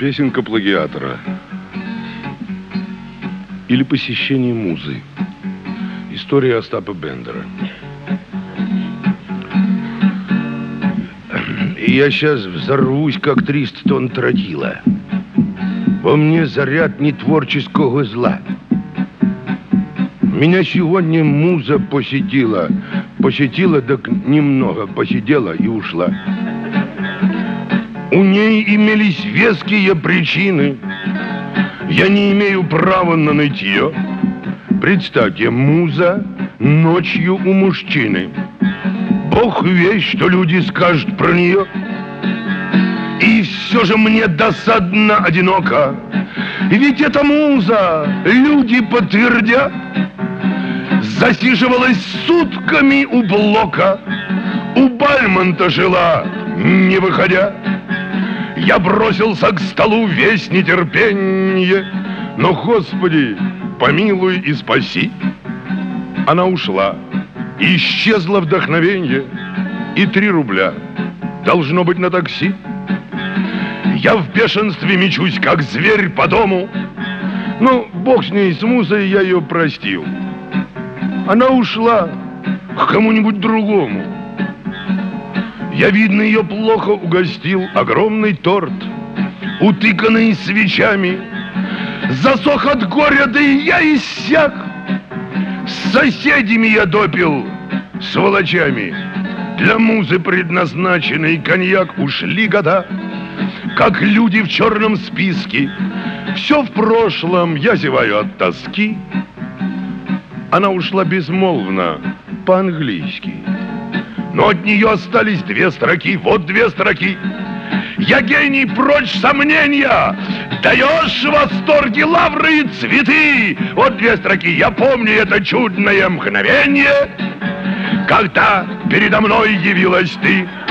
Песенка плагиатора. Или посещение музы. История Остапа Бендера. Я сейчас взорвусь, как 300 тонн тротила. Во мне заряд нетворческого зла. Меня сегодня муза посетила. Посетила, так немного посидела и ушла. У ней имелись веские причины. Я не имею права на нытье. Представьте, муза ночью у мужчины. Бог весть, что люди скажут про нее. И все же мне досадно одиноко. Ведь эта муза, люди подтвердят, засиживалась сутками у блока. У Бальмонта жила, не выходя. Я бросился к столу весь нетерпенье. Но, Господи, помилуй и спаси. Она ушла. Исчезло вдохновенье. И 3 рубля должно быть на такси. Я в бешенстве мечусь, как зверь по дому. Ну, бог с ней, с музой, я ее простил. Она ушла к кому-нибудь другому. Я, видно, ее плохо угостил. Огромный торт, утыканный свечами. Засох от горя, да и я иссяк. С соседями я допил, сволочами. Для музы предназначенный коньяк. Ушли года, как люди в черном списке. Все в прошлом, я зеваю от тоски. Она ушла безмолвно, по-английски. Но от нее остались 2 строки. Вот 2 строки. Я гений, прочь сомнения. Даешь в восторге лавры и цветы. Вот 2 строки. Я помню это чудное мгновение, когда передо мной явилась ты.